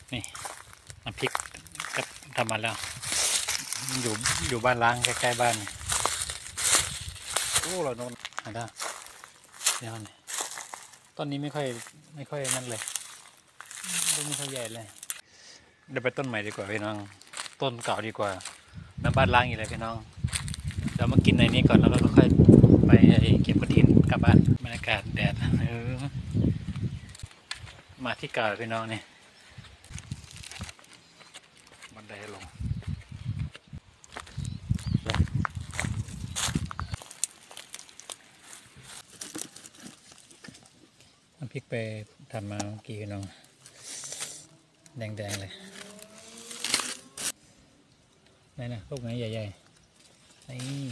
นี่น้ำพริกก็ทำมาแล้วอยู่บ้านล้างใกล้ๆบ้านนี่โอ้เราโดนอะไรเดี๋ยวนี่ต้นนี้ไม่ค่อยนั่นเลยไม่ค่อยใหญ่เลยเดี๋ยวไปต้นใหม่ดีกว่าพี่น้องต้นเก่าดีกว่าน้ำบ้านล้างอีกเลยพี่น้องเดี๋ยวมากินในนี้ก่อนแล้วก็ค่อยไปเก็บกระถินกลับบ้านบรรยากาศแดดมาที่เก่าพี่น้องนี่บันไดลงน้ำพริกไปทำมาเมื่อกี้พี่น้องแดงๆเลยนี่นะลูกไหนใหญ่ๆนี่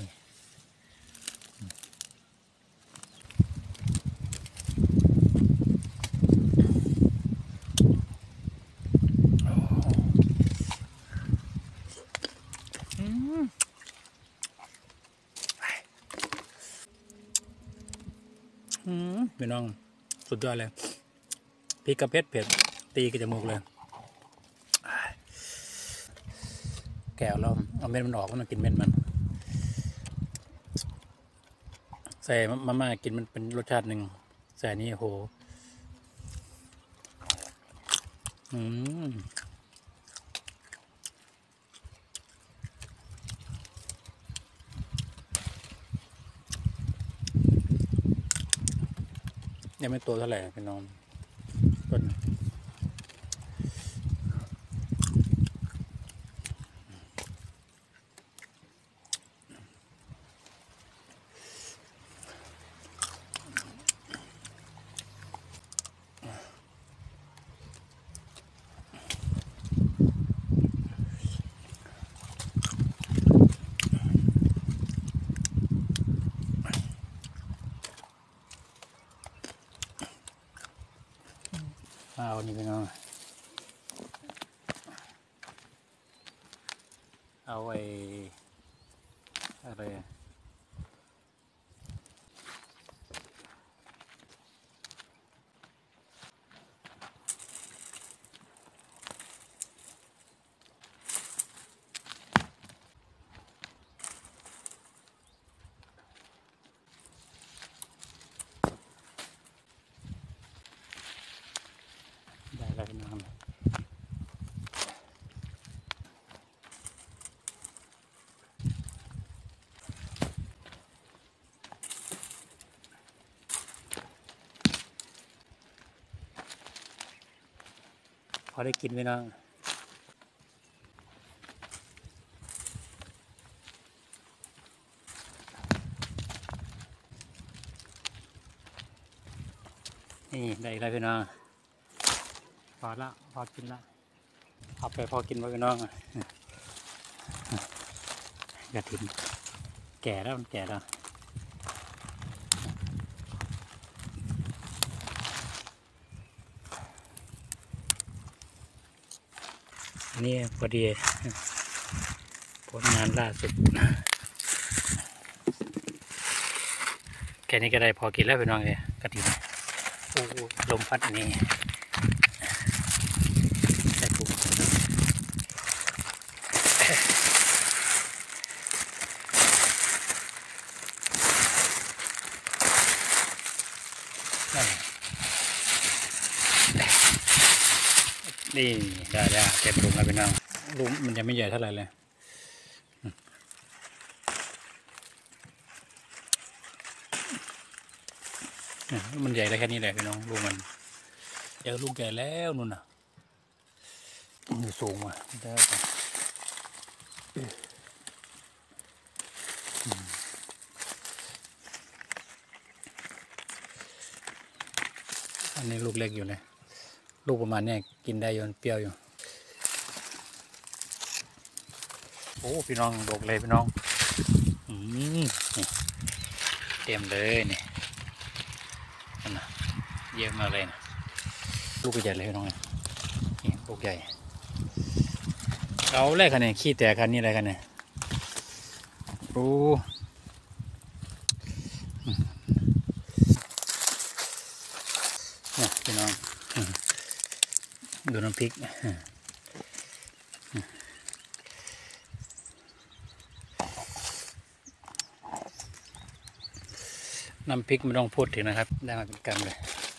พี่น้องสุดยอดเลยพริกกระเพชรเผ็ดตีกระจมูกเลยแก้วเราเอาเม็ดมันออกมันกินเม็ดมันใส่มาม่ากินมันเป็นรสชาติหนึ่งใส่นี่โหยังไม่โตเท่าไหร่พี่น้องต้นเอานี่พี่น้องเอาอะไรได้แล้วพี่น้องพอได้กินพี่น้องนี่ได้แล้วพี่น้องพอละพอกินละเอาไปพอกินไว้พี่น้องกระถิ่นแก่แล้วมันแก่แล้วนี่พอดีผลงานล่าสุดแค่นี้ก็ได้พอกินแล้วพี่น้องเลยกระถิ่นโอ้ลมพัดนี่ใส่ปุ๋นี่ได้เต็มถุงแล้วพี่น้องลุงมันยังไม่ใหญ่เท่าไหร่เลยมันใหญ่ได้แค่นี้แหละพี่น้องลุงมันเจอลูกใหญ่แล้วนู่นน่ะอยู่สูงว่ะได้อันนี้ลูกเล็กอยู่เลยลูกประมาณนี้กินได้ยนเปรี้ยวอยู่โอ้พี่น้องดกเลยพี่น้องนี่เต็มเลยนี่นะเยอะมากเลยนะลูกใหญ่เลยพี่น้องนี่ลูกใหญ่เอาแรกคันนี้ขี้แตกคันนี้อะไรกันเนี่ยโอ้เนี่ยพี่น้องดูน้ำพริกน้ำพริกไม่ต้องพูดถึงนะครับได้มาเป็นกำเลย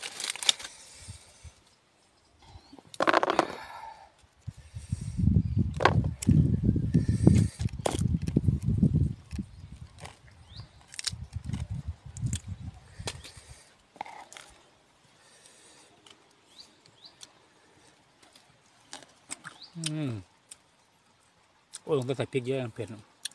โอ้ลงไปใส่พริกเยอะเผ็ด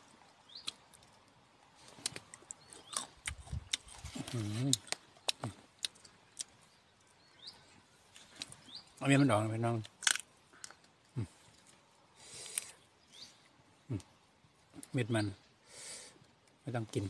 เอาเมียมันดองไปน้องเม็ดมันไม่ต้องกิน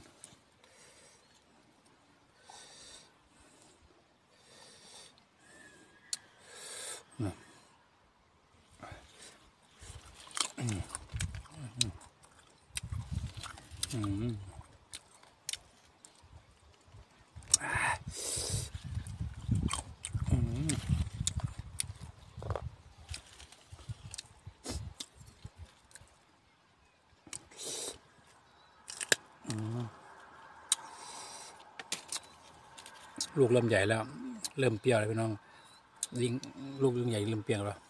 ลูกเริ่มใหญ่แล้วเริ่มเปรี้ยวเลยพี่น้องลิงลูกเริ่มใหญ่เริ่มเปรี้ยวแล้ว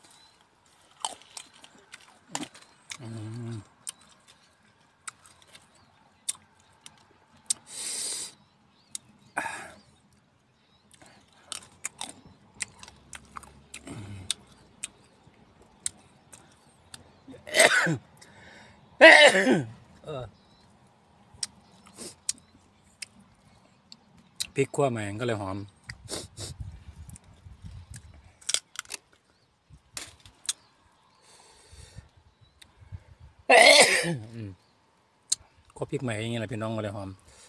พริกขั่วใหม่ก็เลยหอมก็พริกใหม่อย่างเงี้ยแหละพี่น้องก็เลยหอม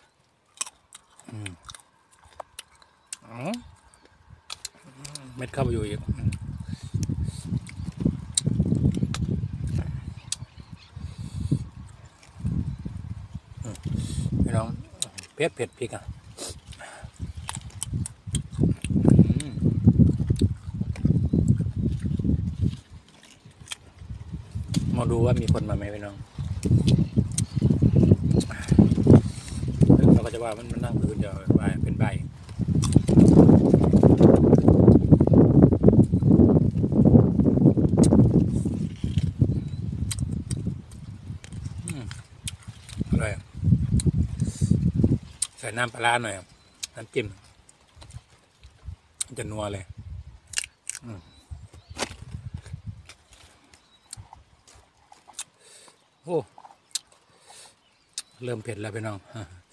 เม็ดเข้าไปอยู่อีกพี่น้องเผ็ดพริกอ่ะมาดูว่ามีคนมาไหมพี่น้องเราก็จะว่ามันนั่งพื้นเดียวว่าเป็นใบอร่อยใส่น้ำปลาหน่อยน้ำจิ้มจะนัวเลยโอ้เริ่มเผ็ดแล้วพี่น้อง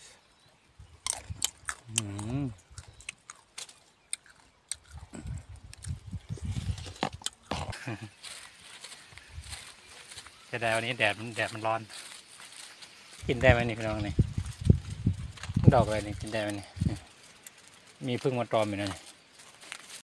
จะได้วันนี้แดดมันร้อนกินได้ไหมนี่พี่น้องนี่ดอกอะไรนี่กินได้ไหมนี่มีพึ่งมาตอมอยู่นะนี่